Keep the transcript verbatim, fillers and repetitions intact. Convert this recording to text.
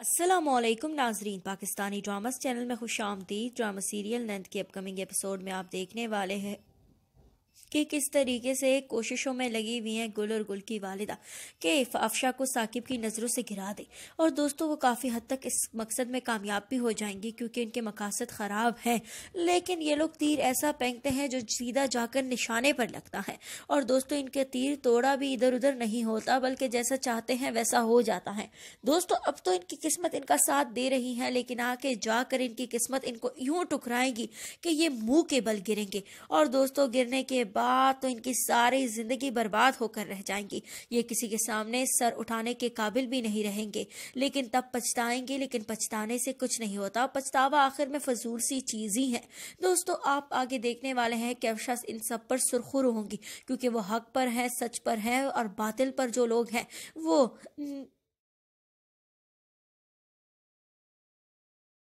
अस्सलामुअलैकुम नाजरीन, Pakistani dramas channel में खुश आमदीद। ड्रामा सीरियल नंद के अपकमिंग एपिसोड में आप देखने वाले हैं कि किस तरीके से कोशिशों में लगी हुई हैं गुल और गुल की वालिदा कि अफशा को साकिब की नज़रों से गिरा दे। और दोस्तों वो काफ़ी हद तक इस मकसद में कामयाब भी हो जाएंगी क्योंकि इनके मकासद ख़राब हैं, लेकिन ये लोग तीर ऐसा फेंकते हैं जो सीधा जाकर निशाने पर लगता है। और दोस्तों इनके तीर तोड़ा भी इधर उधर नहीं होता बल्कि जैसा चाहते हैं वैसा हो जाता है। दोस्तों अब तो इनकी किस्मत इनका साथ दे रही है, लेकिन आके जाकर इनकी किस्मत इनको यूं टुकराएगी कि ये मुंह के बल गिरेंगे। और दोस्तों गिरने के बाद तो इनकी सारी जिंदगी बर्बाद होकर रह जाएंगी। ये किसी के सामने सर उठाने के काबिल भी नहीं रहेंगे, लेकिन तब पछताएंगे। लेकिन पछताने से कुछ नहीं होता, पछतावा आखिर में फजूल सी चीज ही है। दोस्तों आप आगे देखने वाले हैं कि अफशा इन सब पर सुरखुर होंगी क्योंकि वो हक पर है, सच पर है, और बातिल पर जो लोग हैं वो